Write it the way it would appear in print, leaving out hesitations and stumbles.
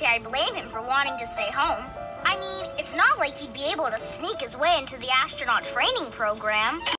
say I'd blame him for wanting to stay home. I mean, it's not like he'd be able to sneak his way into the astronaut training program.